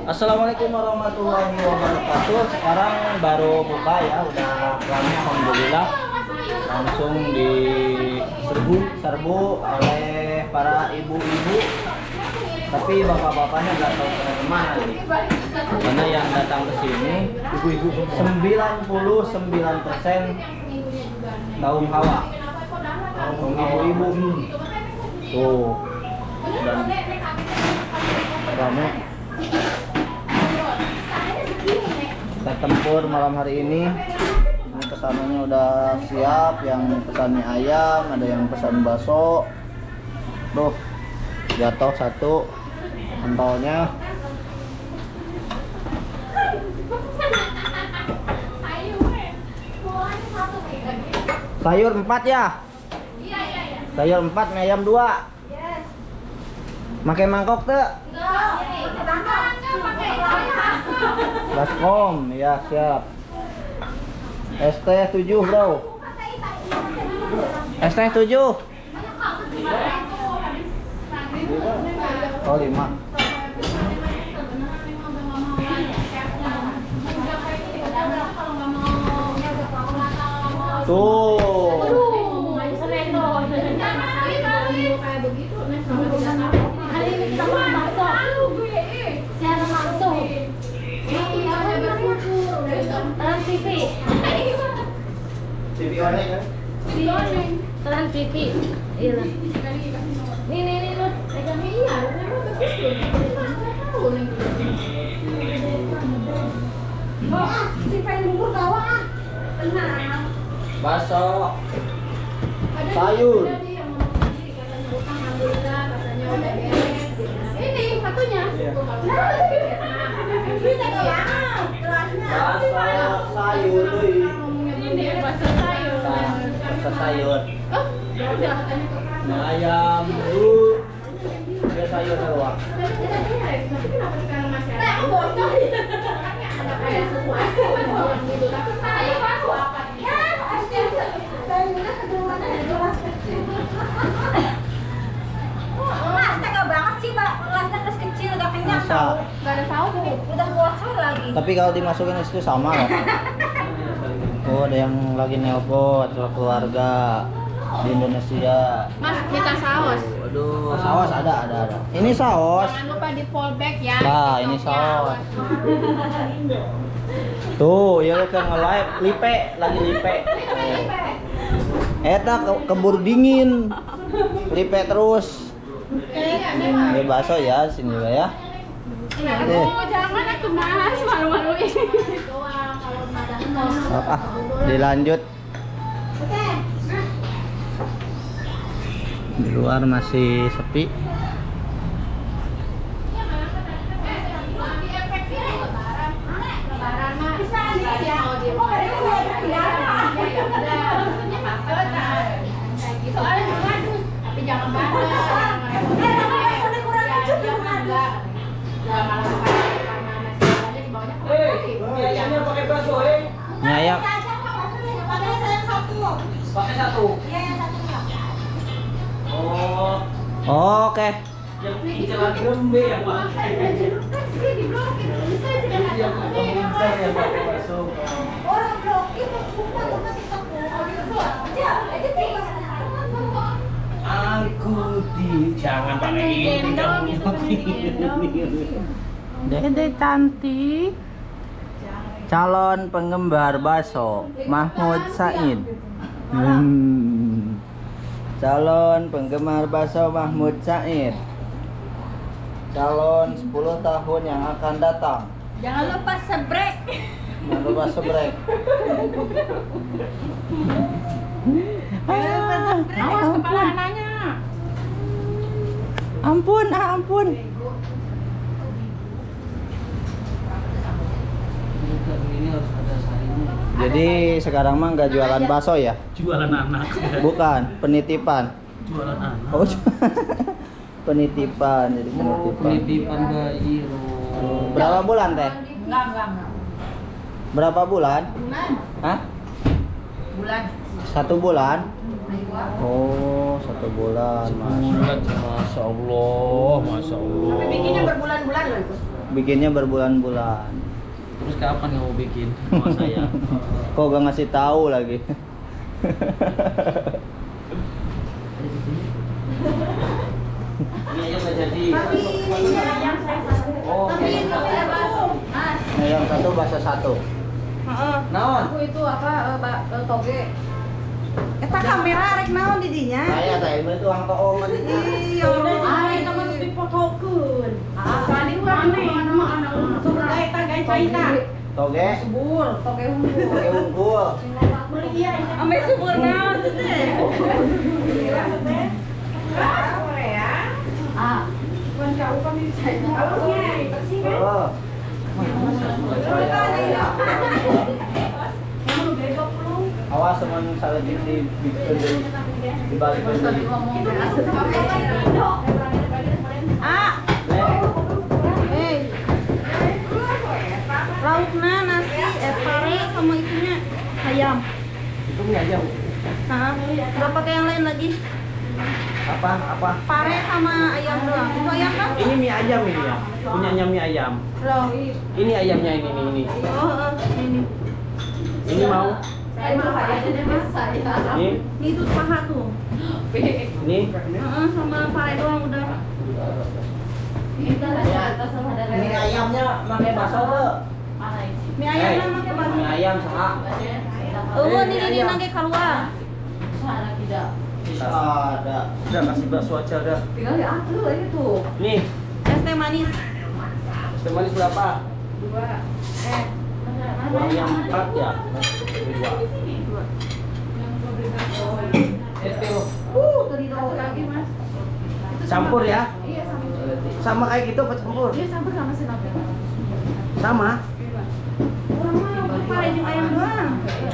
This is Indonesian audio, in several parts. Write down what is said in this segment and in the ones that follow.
Assalamualaikum warahmatullahi wabarakatuh. Sekarang baru buka ya, udah rame alhamdulillah. Langsung diserbu oleh para ibu-ibu. Tapi bapak-bapaknya nggak tahu kemana nih. Karena yang datang ke sini ibu-ibu 99% kaum hawa. Kaum ibu-ibu. Tuh. Dan rame. Kita tempur malam hari ini. Ini pesanannya udah siap. Yang pesannya ayam, ada yang pesan bakso. Tuh, jatuh satu pentolnya. Sayur 4 ya? Sayur 4, mie ayam 2. Pakai mangkok tuh? Baskom, ya siap. ST 7 bro. ST 7. Oh 5. Tuh. TV online kan? Trans TV. Iya lah. Nih lu pegang iya, memang bagus tuh. Tahu nih. Oh, si pengen bubur tawa ah. Tenang. Bakso. Sayur. Ini satunya. Bakso sayur tuh. Ini bakso sayur. Bakso sayur. Oh, ya udah. Nah, ayam dulu. Dia sayur doang. Tapi kenapa sekarang masih ada? Aku bocor. Ada kayak sesuatu gitu. Tapi saya masuk apa nih? Ya, sayurnya kedua ada gelas kecil. Mas, tega banget sih, Mbak. Gelasnya gelas kecil, udah kenyang Masa? tau. Gak ada saus. Udah bocor lagi. Tapi kalau dimasukin itu sama loh. Oh, ada yang lagi nelpon keluarga di Indonesia. Mas, kita saus. Aduh, saus ada. Ini saus. Jangan lupa di fallback ya. Nah, ini saus. Tuh, ya kan nge-live lipe, lagi lipe. Eta keburu dingin. Lipe terus. Ini bakso ya, sini juga ya. Aduh, jangan aku mas, malu-maluin. Dilanjut. Di luar masih sepi. Tapi jangan banget. Ini ayam. Pakai satu. Oh, oke. Orang blokir Aku jangan pakai ini. Dede cantik. Calon penggemar bakso Mahmud Said. Calon penggemar bakso Mahmud Said. Calon 10 tahun yang akan datang. Jangan lupa sebrek. Jangan lupa sebrek. Awas kepala anaknya. Ampun. Jadi sekarang mah nggak jualan bakso ya? Jualan anak. Bukan, penitipan. Jualan anak. Oh, penitipan. Jadi Penitipan bayi. Berapa bulan teh? Enggak. Berapa bulan? Bulan. Hah? Bulan. 1 bulan? Oh, 1 bulan. Masya Allah, Masya Allah. Tapi bikinnya berbulan-bulan loh itu. bikinnya berbulan-bulan. Terus kapan kamu bikin sama saya? Kok gak ngasih tahu lagi? Ini aja nggak jadi. Oh, Ayam satu, bakso satu. naon? Aku itu apa toge. Eta kamera rek naon di dinya? Saya teh itu tukang toong tadi. Iya, ai nama dipotokeun. Kali rame mah anak sudah eta gai China. Toge, Subur, toge unggul. toge unggul. Beli iya. Ame subur naon teh? Korea. Ah, Bukan kau kan di China. Oh. Awas teman salah di balik tadi ngomong beras. Lauknya nasi, pare sama itunya ayam. Itu mie ayam. Nah, nggak pakai yang lain lagi. Apa? Pare sama ayam doang. Itu ayam kan? Ini mie ayam ini ya. Punyanya mie ayam. Loh, Ini ayamnya ini. oh, ini. Ini mau? Saya mah kayaknya mas saya. Ini, Ini tuh paha tuh. ini. Sama pare doang udah. Kita ada atas sama ada. Ini ayamnya pakai bakso tuh. Mie ayam nama ke baru. Mie ayam saha? Oh, ini nangke keluar. Sana tidak. Ada. Udah kasih bakso aja dah. Tinggal diatur lagi tuh. Nih, Es teh manis. teh manis berapa? 2. Kurang yang 4 ya? 2. Tadi Satu lagi mas. Campur ya? Iya sama. Sama kayak gitu apa campur? Iya campur sama sinapnya. Sama? pare jeung ayam doang.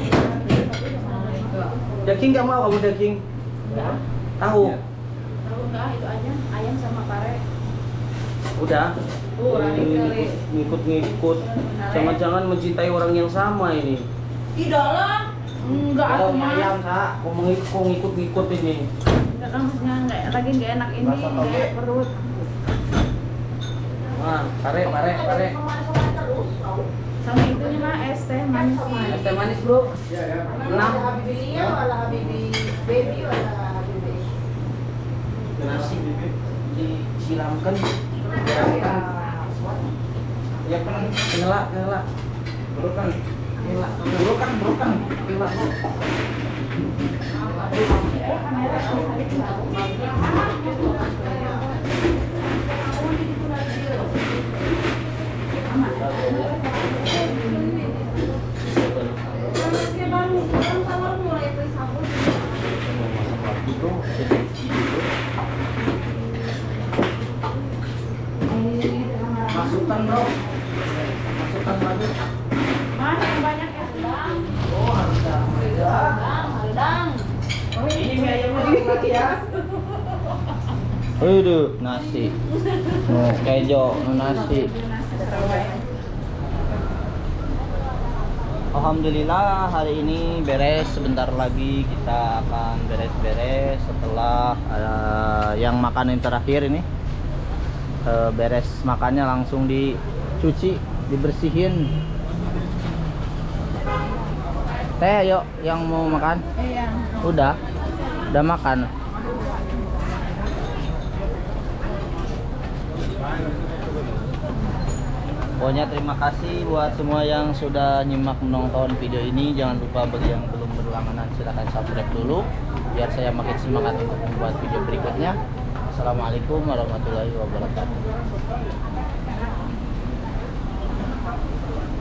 Daging nggak mau kamu daging? Tahu? Tahu enggak itu aja ayam sama pare. Udah. Orang kali. Ngikut. Jangan-jangan mencintai orang yang sama ini. Tidak lah. Enggak Kalau aku mie mah. ayam sa. Kok ngikut ini? Enggak maksudnya enggak lagi enggak enak ini. Rasa toge. Enggak perut. Wah, pare. Sama itunya mah es teh manis. Es teh manis bro. 6. Nasi disiramkan. Ya kan, kenela. Burukan. Masukkan bro. Masukkan lagi. Mana yang banyak es bang? Oh, harus Dang. ini mie ayamnya lagi ya. Aduh, nasi. Kejo, nasi. Alhamdulillah hari ini beres. Sebentar lagi kita akan beres-beres setelah yang makan yang terakhir ini. Beres makannya langsung dicuci, dibersihin. Teh, yuk yang mau makan. Iya. Udah makan. Pokoknya terima kasih buat semua yang sudah nyimak menonton video ini. Jangan lupa bagi yang belum berlangganan silahkan subscribe dulu biar saya makin semangat untuk membuat video berikutnya. Assalamualaikum warahmatullahi wabarakatuh.